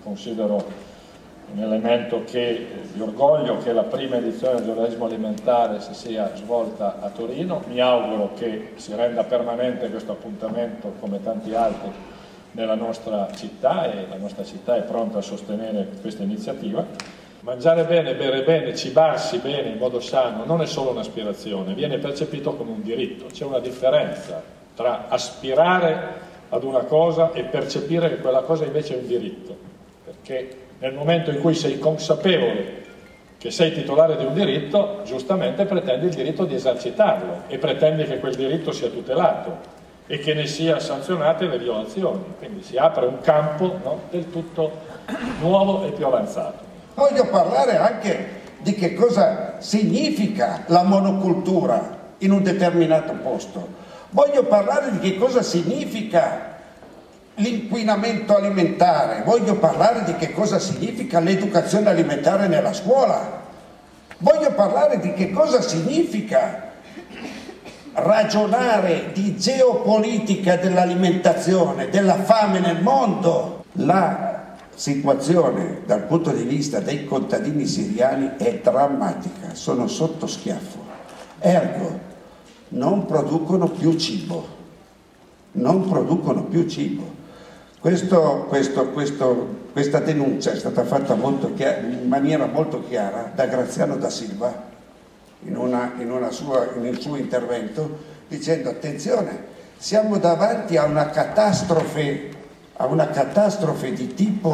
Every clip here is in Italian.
considero un elemento di orgoglio che la prima edizione del giornalismo alimentare si sia svolta a Torino. Mi auguro che si renda permanente questo appuntamento come tanti altri nella nostra città, e la nostra città è pronta a sostenere questa iniziativa. Mangiare bene, bere bene, cibarsi bene in modo sano non è solo un'aspirazione, viene percepito come un diritto. C'è una differenza tra aspirare ad una cosa e percepire che quella cosa invece è un diritto, perché nel momento in cui sei consapevole che sei titolare di un diritto, giustamente pretendi il diritto di esercitarlo e pretendi che quel diritto sia tutelato e che ne sia sanzionate le violazioni. Quindi si apre un campo, no, del tutto nuovo e più avanzato. Voglio parlare anche di che cosa significa la monocultura in un determinato posto. Voglio parlare di che cosa significa l'inquinamento alimentare, voglio parlare di che cosa significa l'educazione alimentare nella scuola, voglio parlare di che cosa significa ragionare di geopolitica dell'alimentazione, della fame nel mondo. La situazione dal punto di vista dei contadini siriani è drammatica, sono sotto schiaffo, ergo non producono più cibo, non producono più cibo. Questa denuncia è stata fatta in maniera molto chiara da Graziano da Silva nel suo intervento, dicendo: attenzione, siamo davanti a una catastrofe di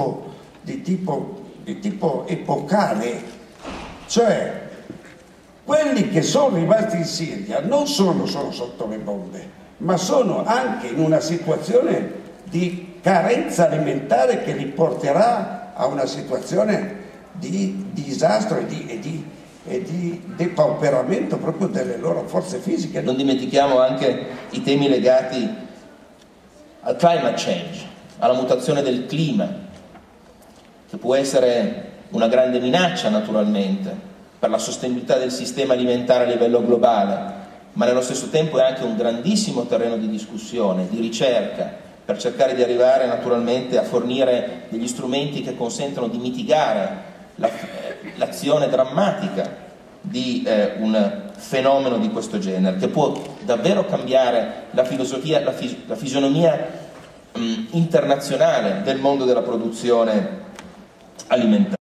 tipo epocale, cioè quelli che sono rimasti in Siria non sono solo sotto le bombe, ma sono anche in una situazione di carenza alimentare che li porterà a una situazione di disastro e di depauperamento proprio delle loro forze fisiche. Non dimentichiamo anche i temi legati al climate change, alla mutazione del clima, che può essere una grande minaccia naturalmente per la sostenibilità del sistema alimentare a livello globale, ma nello stesso tempo è anche un grandissimo terreno di discussione, di ricerca, per cercare di arrivare naturalmente a fornire degli strumenti che consentano di mitigare l'azione drammatica di un fenomeno di questo genere, che può davvero cambiare la fisionomia internazionale del mondo della produzione alimentare.